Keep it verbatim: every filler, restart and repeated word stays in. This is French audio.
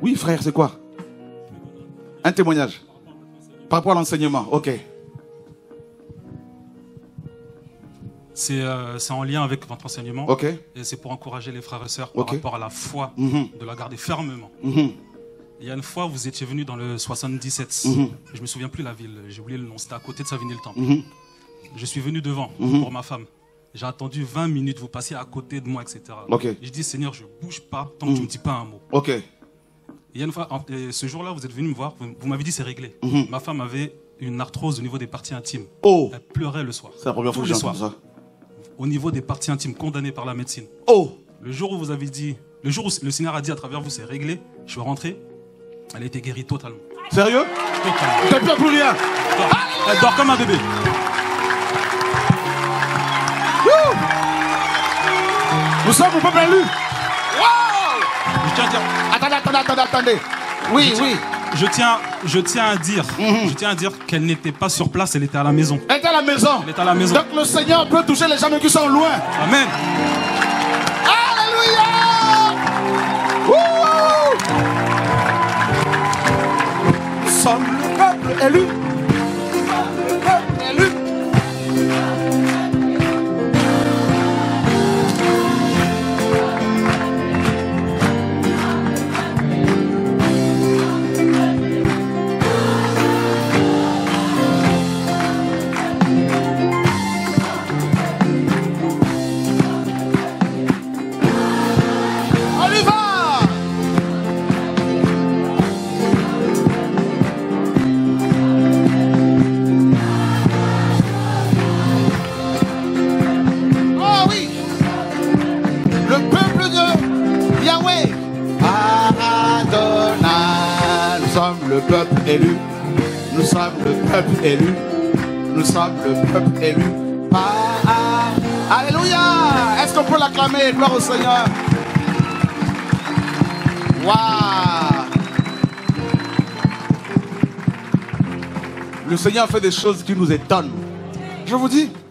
Oui, frère, c'est quoi? Un témoignage. Par rapport à l'enseignement, ok. C'est euh, en lien avec votre enseignement. Ok. Et c'est pour encourager les frères et sœurs Ok. par rapport à la foi, Mm-hmm. de la garder fermement. Mm-hmm. Il y a une fois, vous étiez venu dans le soixante-dix-sept. Mm-hmm. Je me souviens plus la ville, j'ai oublié le nom. C'était à côté de Savigny-le-Temple. Mm-hmm. Je suis venu devant Mm-hmm. pour ma femme. J'ai attendu vingt minutes, vous passiez à côté de moi, et cetera. Ok. Je dis, Seigneur, je bouge pas tant que tu me dis pas un mot. Ok. Il y a une fois, en- et ce jour-là, vous êtes venu me voir, vous, vous m'avez dit c'est réglé. Mhm. Ma femme avait une arthrose au niveau des parties intimes. Oh, Elle pleurait le soir. c'est la première fois Tous que les j'entends soirs. ça. Au niveau des parties intimes, condamnées par la médecine. Oh, Le jour où vous avez dit, le jour où le Seigneur a dit à travers vous c'est réglé, je suis rentré, elle a été guérie totalement. sérieux? Totalement. T'as plus rien. Elle dort, elle dort comme un bébé. Nous sommes au peuple élu. Je tiens à dire, Attendez, attendez, attendez, attendez. Oui, oui. je tiens, je tiens à dire, je tiens à dire qu'elle n'était pas sur place, elle était à la maison. Elle est à la maison. Elle est à la maison. Donc le Seigneur peut toucher les gens qui sont loin. Amen. Alléluia. Wouh. Nous sommes le peuple élu. Le peuple élu. On y va. Oh oui. Le peuple de Yahweh. Adonai. Nous sommes le peuple élu. Nous sommes le peuple élu. Nous sommes le peuple élu. Ah, alléluia. Est-ce qu'on peut l'acclamer? Gloire au Seigneur. Waouh. Le Seigneur fait des choses qui nous étonnent. Je vous dis,